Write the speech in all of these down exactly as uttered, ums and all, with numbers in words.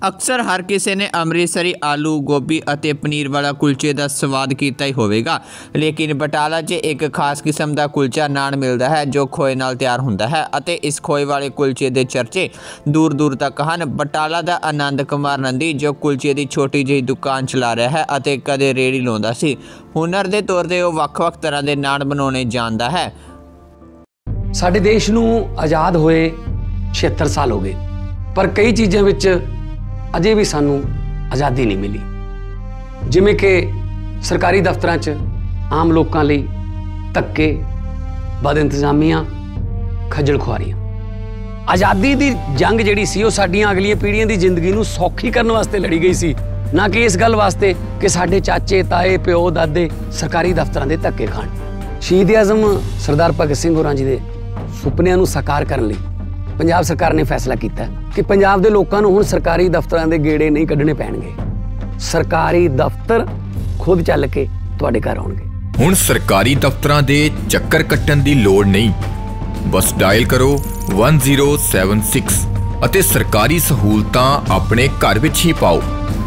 अक्सर हर किसी ने अमृतसरी आलू गोभी अते पनीर वाला कुलचे का स्वाद किया ही होगा, लेकिन बटाला 'च एक खास किस्म का कुलचा नान मिलता है जो खोए नाल तैयार होंदा है अते इस खोए वाले कुलचे के चर्चे दूर दूर तक हैं। बटाला का आनंद कुमार नंदी जो कुलचे की छोटी जी दुकान चला रहा है अते कदे रेहड़ी लाउंदा सी, हुनर के तौर पर वह वख-वख तरह के नान बनाने जानता है। साडे देश नूं आज़ाद होए छिहत्तर साल हो गए, पर कई चीज़ों विच अजे भी सानू आज़ादी नहीं मिली। जिमें कि सरकारी दफ्तरां च आम लोगों लई धक्के, बद इंतजामियां, खज्जल खुआरियां। आज़ादी दी जंग जिहड़ी सी, ओह साडीआं अगलीआं पीढ़ियां दी जिंदगी नूं सौखी करने वास्ते लड़ी गई सी, ना कि इस गल वास्ते कि साडे चाचे ताए प्यो दादे सरकारी दफ्तरां दे धक्के खाण। शहीद आज़म सरदार भगत सिंह होरां जी दे सुपनिਆਂ ਨੂੰ साकार करने लई पंजाब सरकार ने फैसला किया कि पंजाब के लोगों को हुण सरकारी दफ्तरां दे गेड़े नहीं कढ़ने पैणगे। सरकारी दफ्तर खुद चल के तुहाडे घर आउणगे। हुण सरकारी दफ्तरां दे चक्कर कट्टण दी लोड़ नहीं, बस डायल करो वन ज़ीरो सैवन सिक्स अते सरकारी सहूलतां अपने घर विच ही पाओ।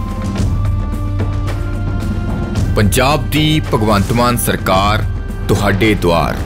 पंजाब दी भगवंत मान सरकार तुहाडे द्वार।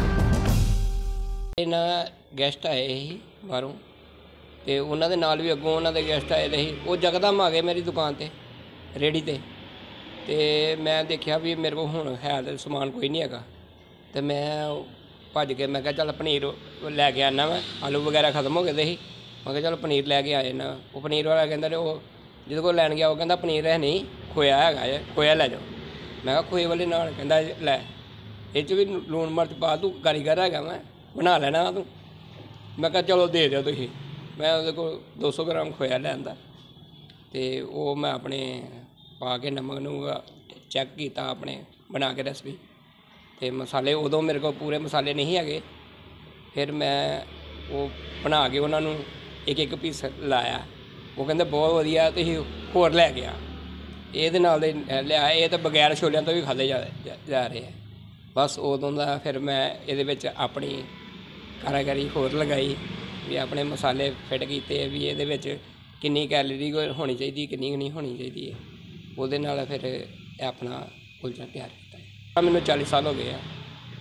ना गैसट आए ही बाहरों तो उन्होंने नाल भी अगों उन्होंने गैसट आए थे, वो जकदम आ गए मेरी दुकान पर रेहड़ी ते ते मैं देखा भी मेरे को हुण है तो समान कोई नहीं है, तो मैं भज के मैं चल पनीर लैके आना, मैं आलू वगैरह खत्म हो गए थे, मैं चल पनीर लैके आए ना। वो पनीर वाला कहता वो जिद को लैन गया, वो कहता पनीर है नहीं खोया है, खोया लै जाओ। मैं कहा खोए वाले नान, कहता लै इस भी लून मिर्च पा, तू कारीगर है, मैं बना लेना तू। मैं कहा चलो दे दो तुसीं। मैं उहदे कोल दो सौ ग्राम खोया लिआंदा ते वो मैं अपने पा के नमक नूमक चैक किया, अपने बना के रेसिपी ते मसाले उदों मेरे को पूरे मसाले नहीं है। फिर मैं वो बना के उन्होंने एक एक पीस लाया, वो कहते बहुत वधिया, तुसीं होर लै के आ। इहदे नाल दे लिया, ये तो बगैर छोलियां तो भी खाधे जा, जा, जा रहे हैं। बस उदों दा फिर मैं इहदे विच अपनी कारागरी होर लगाई भी अपने मसाले फिट किए भी ये कितनी कैलरी होनी चाहिए, कितनी नहीं होनी चाहिए। वो फिर अपना कुलचा तैयार किया। मैंने चालीस साल हो गए हैं।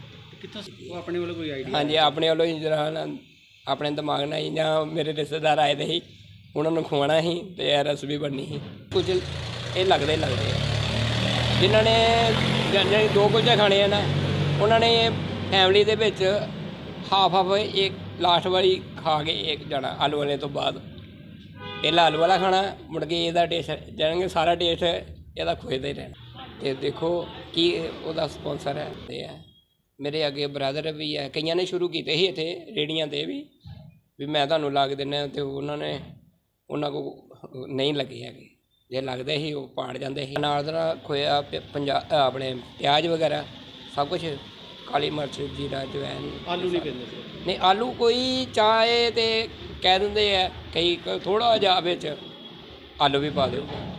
अपने वालों कोई आइडिया? हाँ जी, अपने वालों ही जरा अपने दिमाग ना ही या मेरे रिश्तेदार आए थे ही, उन्होंने खुआना ही तो यह रेसिपी बननी ही। कुछ ये लगते लगते हैं जिन्होंने दो कुलचे खाने हैं ना, उन्होंने फैमिली के विच हाफ हाफ एक लास्ट वाली खा के एक जाना आलू वाले तो बाद। पहला आलू वाला खाना, मुड़ के ਇਹਦਾ टेस्ट जानेंगे, सारा टेस्ट ਇਹਦਾ खोए ही रहना। तो देखो कि ਉਹਦਾ स्पॉन्सर है ते है मेरे अगे ब्रदर भी है, कई ने शुरू किए ही इतने रेहड़ियां ते भी भी मैं ਤੁਹਾਨੂੰ ਲਾ ਕੇ ਦਿੰਦਾ, तो उन्होंने ਉਹਨਾਂ को नहीं लगे है, जे लगते ही वो पाड़ जाते ही। नाल दा खोया पंजाब अपने प्याज वगैरह सब कुछ, काली मिर्च जीरा जवैन। आलू नहीं पेंदे? नहीं, आलू कोई चाहे तो कह देंगे है कई थोड़ा जा बिच आलू भी पा दो।